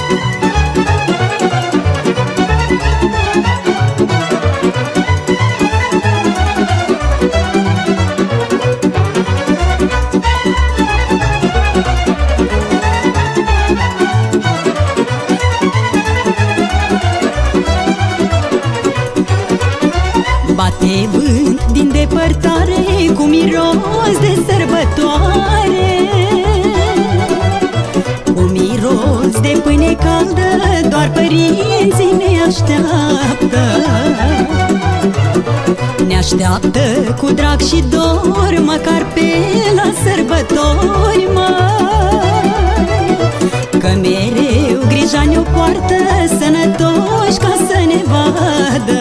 Bate vânt din depărtare cu miros de sărbătoare, cu miros de pâine caldă, doar părinții ne așteaptă. Ne așteaptă cu drag și dor, măcar pe la sărbători, măi, că mereu grija ne-o poartă, sănătoși ca să ne vadă.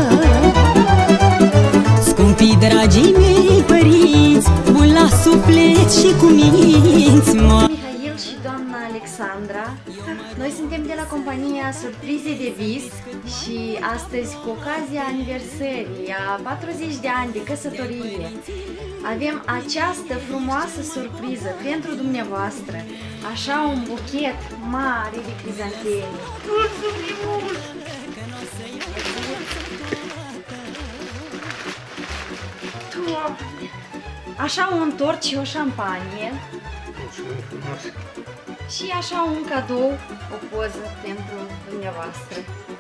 Scumpii dragii mei părinți, buni la suflet și cu minți, mă. Mihail și doamna Alexandra, noi suntem de la compania Surprize de Vis și astăzi, cu ocazia aniversării a 40 de ani de căsătorie, avem această frumoasă surpriză pentru dumneavoastră, așa un buchet mare de crizanteme. Mulțumim mult! Așa un tort și o șampanie. Mulțumim frumos. Și așa un cadou, o poză pentru dumneavoastră.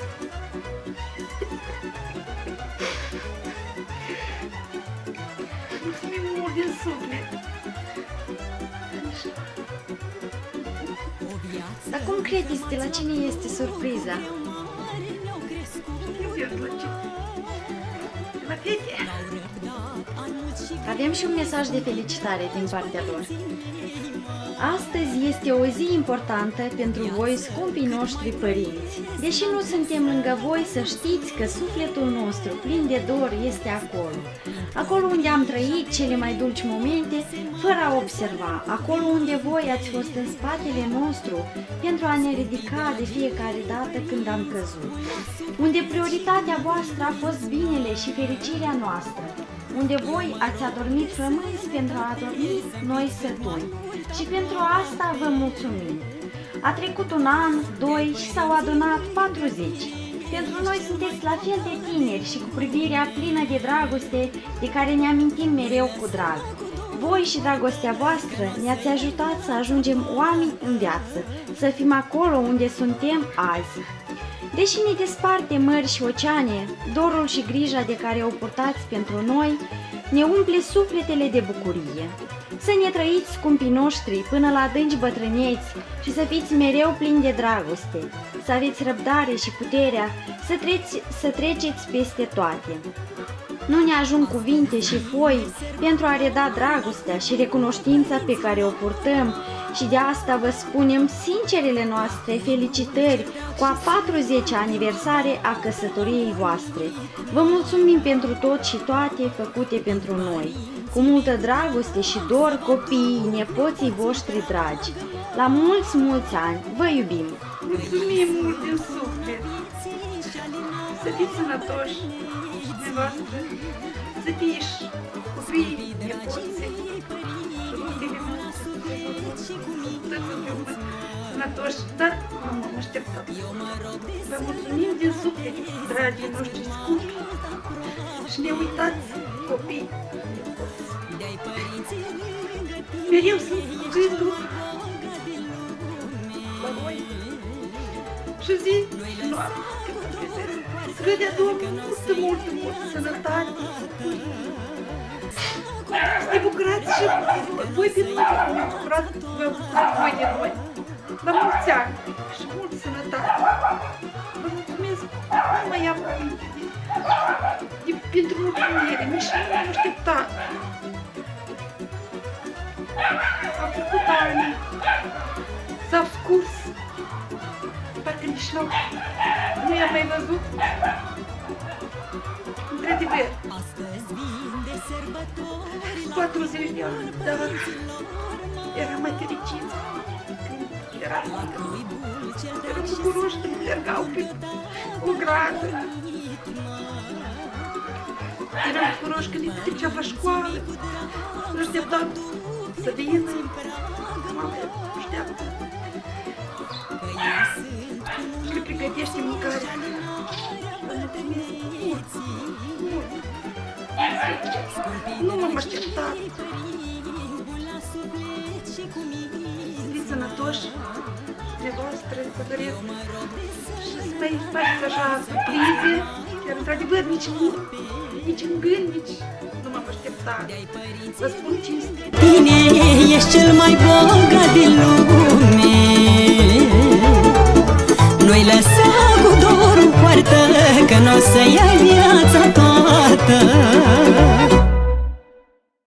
Mulțumim mult din suflet. Dar cum credeți, de la cine este surpriza? La fete. Avem și un mesaj de felicitare din partea lor. Astăzi este o zi importantă pentru voi, scumpii noștri părinți. Deși nu suntem lângă voi, să știți că sufletul nostru plin de dor este acolo. Acolo unde am trăit cele mai dulci momente, fără a observa. Acolo unde voi ați fost în spatele nostru pentru a ne ridica de fiecare dată când am căzut. Unde prioritatea voastră a fost binele și fericirea noastră. Unde voi ați adormit frămânți pentru a adormi noi sătuni. Și pentru asta vă mulțumim. A trecut un an, 2 și s-au adunat 40. Pentru noi sunteți la fel de tineri și cu privirea plină de dragoste de care ne amintim mereu cu drag. Voi și dragostea voastră ne-ați ajutat să ajungem oameni în viață, să fim acolo unde suntem azi. Deși ne desparte mări și oceane, dorul și grija de care o purtați pentru noi ne umple sufletele de bucurie. Să ne trăiți, scumpii noștri, până la adânci bătrâneți și să fiți mereu plini de dragoste, să aveți răbdare și puterea să treceți peste toate. Nu ne ajung cuvinte și foi pentru a reda dragostea și recunoștința pe care o purtăm și de asta vă spunem sincerele noastre felicitări cu a 40-a aniversare a căsătoriei voastre. Vă mulțumim pentru tot și toate făcute pentru noi. Cu multă dragoste și dor, copiii, nepoții voștri dragi. La mulți, mulți ani, vă iubim! Mulțumim mult din suflet! Să fiți sănătoși, dumneavoastră, să fie și copiii, nepoții, rudele noastre, sănătoși, dar nu m-am așteptat. Vă mulțumim din suflet, dragii noștri scumpi, și ne uitați, copii, mereu sunt gândul la voi și zi și noapte când mă trezesc. Să vă dea Domnul multă sănătate, să ne bucurați și voi pe noi, să ne bucurați voi de noi. La mulți ani și multă sănătate. Vă mulțumesc, nu mai am cuvinte pentru mulțumire, nici nu m-am așteptat. Au trecut ani, s-au scurs, parcă nici nu i-am mai văzut. Într-adevăr, 40 de ani, dar eram mai fericiți când eram mică. Eram bucuroși când mergau pe o gradă. Eram bucuroși când îi treceam la școală. Nu așteptam să vină. Mama așteaptă. gătește mâncarea. Vă mulțumesc mult, mult. Nu m-am așteptat. Fiți sănătoși, nevoastră, vă doresc. Și să mai faceți așa surprize, chiar într-adevăr nici în gând, nici nu m-am așteptat. Vă spun cinstit. Tine ești cel mai bogat din lume.